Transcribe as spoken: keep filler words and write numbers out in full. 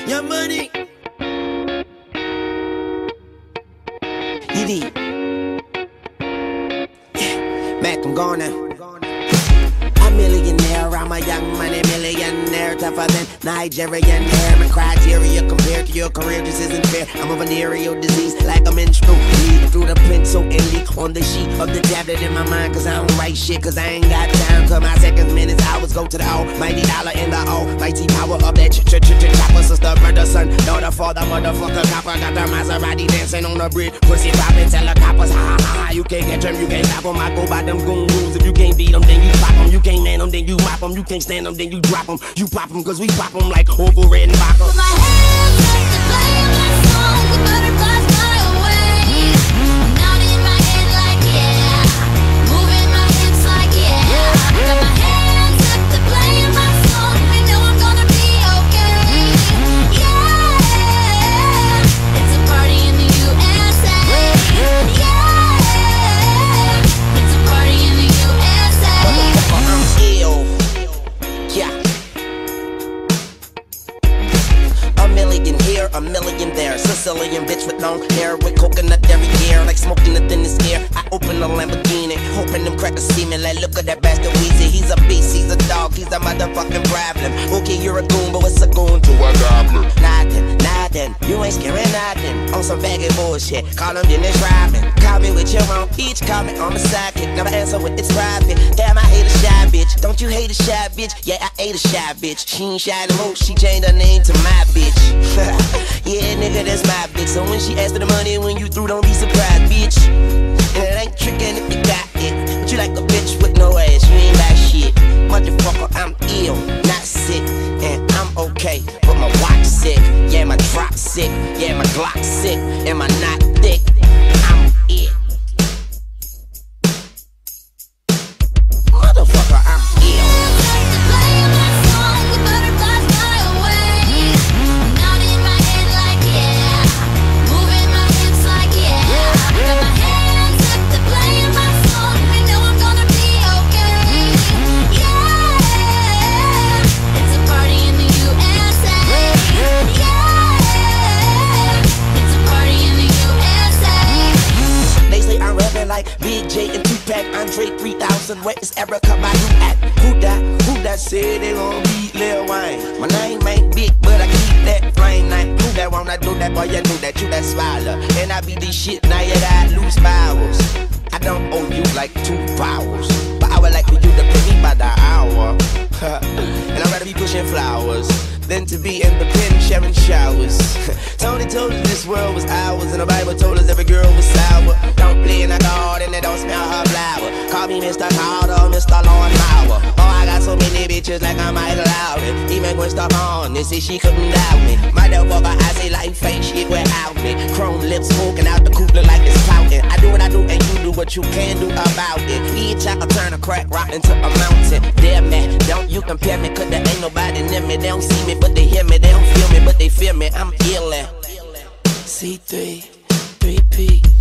Your money. E D. Yeah, Mac, I'm gone now. A millionaire, I'm a young money millionaire, tougher than Nigerian hair. My criteria compared to your career just isn't fair. I'm a venereal disease like a menstrual bleed through the pencil and leak on the sheet of the tablet in my mind. Cause I don't write shit, cause I ain't got time. Cause my seconds, minutes, hours go to the almighty dollar in the almighty power of that ch ch ch ch chopper. Sister, brother, son, daughter, father, motherfucker, copper. Got the Maserati dancing on the bridge. Pussy poppin', tell the coppers, ha ha ha. You can't catch them, you can't stop them. I go by them goon rules. If you can't beat them, then you pop them. You can't man them, then you mop them. You can't stand them, then you drop them. You pop them, cause we pop them like over red and vodka. Put my hands up to play my song, the butterflies fly away. Nodding my head like yeah, moving my hips like yeah. Got my hands up to play my song, I know I'm gonna be okay. Yeah, it's a party in the U S A. Yeah, it's a party in the U S A. I'm ill. Yeah. A million here, a million there. Sicilian bitch with long hair, with coconut every year, like smoking the thinnest air. I open a Lamborghini, hoping them crackers see me. Like, look at that bastard Weezy. He's a beast, he's a dog, he's a motherfucking problem. Okay, you're a goon, but what's a goon to a goblin? Nothing, nothing. You ain't scaring nothing. On some baggy bullshit. Call him Dennis Robin. Call me with your own each comment on the sidekick. Never answer with it's private. Damn, I hate a shy bitch. Don't you hate a shy bitch? Yeah, I hate a shy bitch. She ain't shy no more. She changed her name to my bitch. Yeah, nigga, that's my bitch. So when she asked for the money, when you through, don't be surprised, bitch. And it ain't trickin' if you got it. But you like a bitch with no ass. You ain't got shit. Motherfucker, I'm ill, not sick. And I'm okay, but my watch sick. Yeah, my drop sick. Yeah, my Glock sick. And my knot thick. I'm it. Motherfucker, I'm ill. Like Big J and Tupac, Andre three thousand, where is Erica Badu at? Who that, who that said they gon' beat Lil Wayne? My name ain't big, but I keep that flame name. Who that wanna do that, boy, you knew that, you that smiler. And I be this shit, now you got loose powers. I don't owe you like two powers, but I would like for you to pay me by the hour. And I'd rather be pushing flowers than to be in the pen sharing showers. Tony told us this world was ours, and the Bible told us every girl was sour. Don't play in the garden and don't smell her flower. Call me Mister Carter, Mister Lawn Mower. Oh, I got so many bitches like I might allow it. Even Gwen Stefani said she couldn't doubt me. Motherfucker, I say like fake shit without me. Chrome lips smoking out the cooler like it's pouting. I do what I do and you do what you can do about it. Bitch, I can turn a crack rock into a mountain. Damn man, don't you compare me, cause there ain't nobody near me. They don't see me, but they hear me. They don't feel me, but they feel me. I'm ill. C three, three P